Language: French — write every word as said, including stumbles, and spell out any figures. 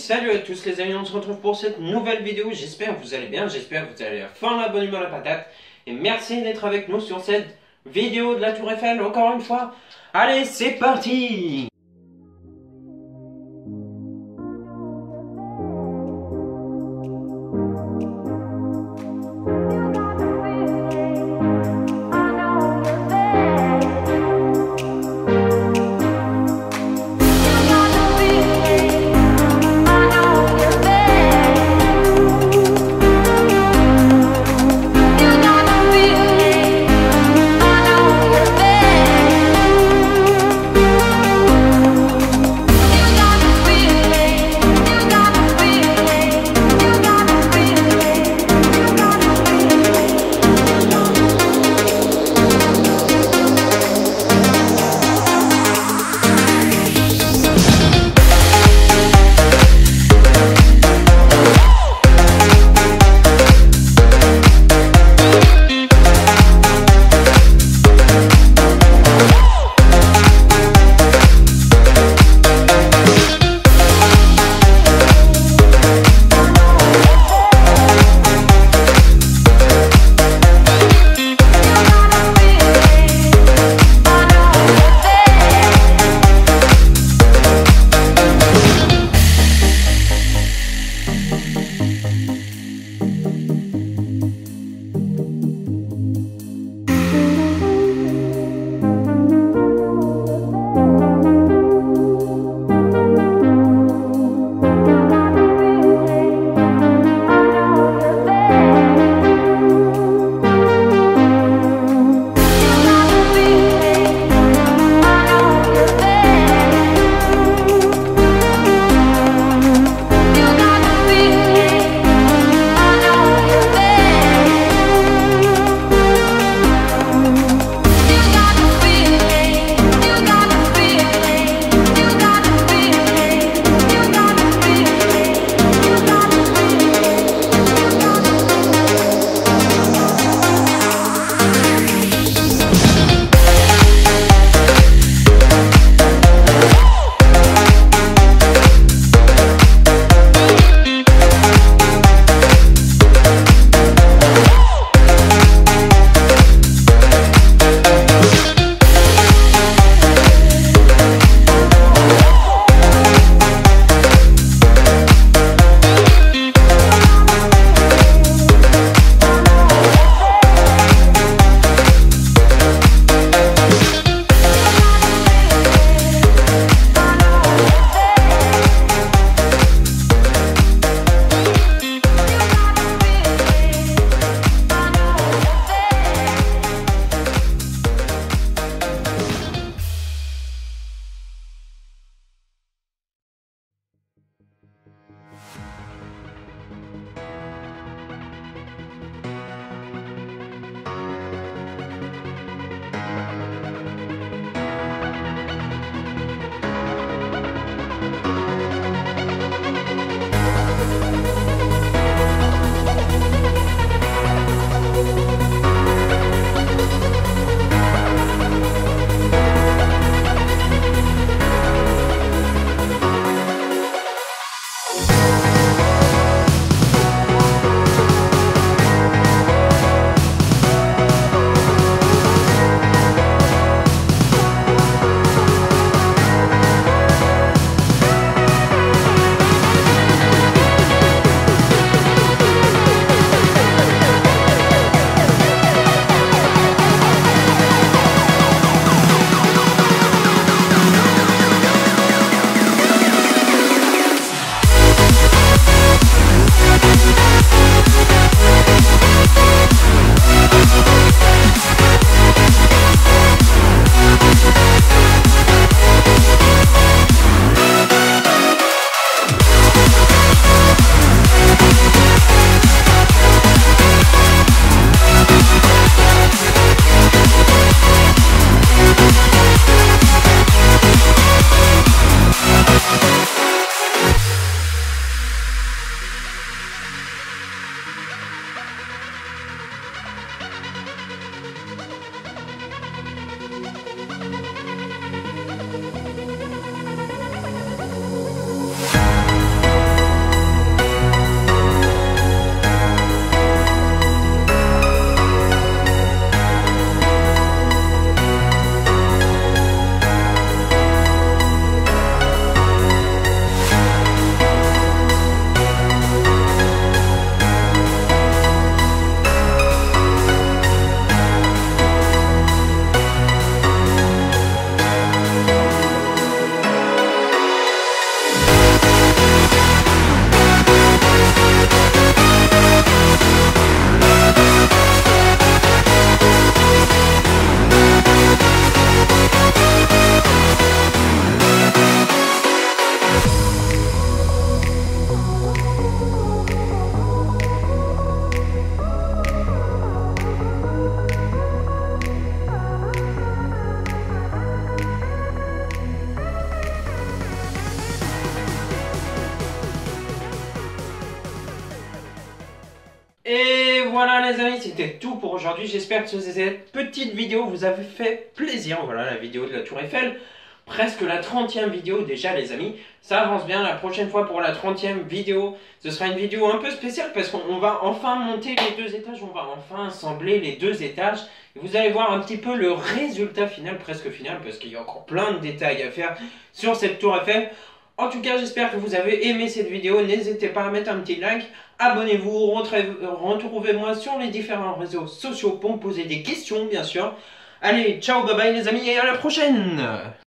salut à tous les amis, on se retrouve pour cette nouvelle vidéo. J'espère que vous allez bien, j'espère que vous allez à fond la bonne humeur la patate. Et merci d'être avec nous sur cette vidéo de la Tour Eiffel, encore une fois. Allez, c'est parti! Et voilà les amis, c'était tout pour aujourd'hui. J'espère que cette petite vidéo vous a fait plaisir. Voilà la vidéo de la Tour Eiffel. Presque la trentième vidéo déjà les amis. Ça avance bien. La prochaine fois pour la trentième vidéo, ce sera une vidéo un peu spéciale parce qu'on va enfin monter les deux étages. On va enfin assembler les deux étages. Et vous allez voir un petit peu le résultat final, presque final, parce qu'il y a encore plein de détails à faire sur cette Tour Eiffel. En tout cas, j'espère que vous avez aimé cette vidéo. N'hésitez pas à mettre un petit like. Abonnez-vous. Retrouvez-moi sur les différents réseaux sociaux pour me poser des questions, bien sûr. Allez, ciao, bye bye les amis et à la prochaine!